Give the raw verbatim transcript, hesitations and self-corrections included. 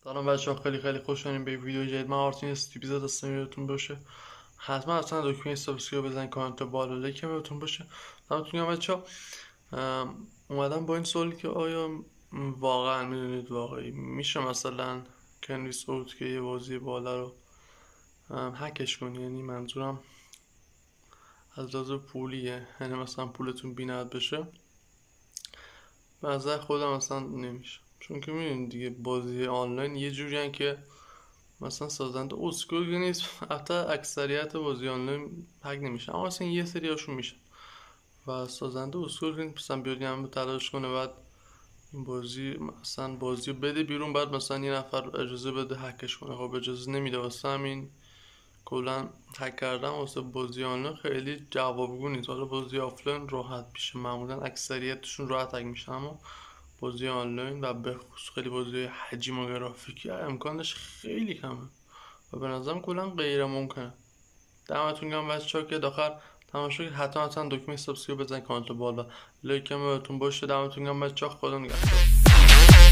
سلام بچه‌ها، خیلی خیلی خوشحالیم به ویدیو جدید. من آرتین استیپیزاد هستم. یادتون باشه حتما اصلا دکمه سابسکرایب بزنید، کانال بالا لایک هم بهتون باشه. دمتون گرم بچه‌ها. اومدم با این سوالی که آیا واقعا میدونید واقعی میشه مثلا کنریس اوت که یه بازی بالا رو هکش کنی؟ یعنی منظورم از لحاظ پولیه، یعنی مثلا پولتون بی‌نهایت بشه. به نظر خودم اصلا نمیشه، چون که میدونید دیگه بازی آنلاین یه جوری که مثلا سازنده اسکول نیست. حتی اکثریت بازی آنلاین هک نمیشه، اما مثلا یه سری هاشون میشه و سازنده اسکول نیست مثلا بیاد یه همه تلاش کنه بعد این بازی مثلا بازی رو بده بیرون، بعد مثلا یه نفر اجازه بده هکش کنه. خب اجازه نمیده، واسه همین کلا هک کردن واسه بازی آنلاین خیلی جوابگو نیست. حالا بازی آفلاین راحت میشه، معمولا اکثریتشون راحت هک میشه، اما بازی آنلاین و به خصوص خیلی بازی حجم و گرافیکی امکانش خیلی کمه و به نظرم کلا غیر ممکنه. دمتون گرم بچه‌ها که داخل تماشا کردید. حتما حتما دکمه سابسکرایب بزنید، کانال بالا لایک هم بهتون باشه. دمتون گرم بچه‌ها، خدا نگهدار.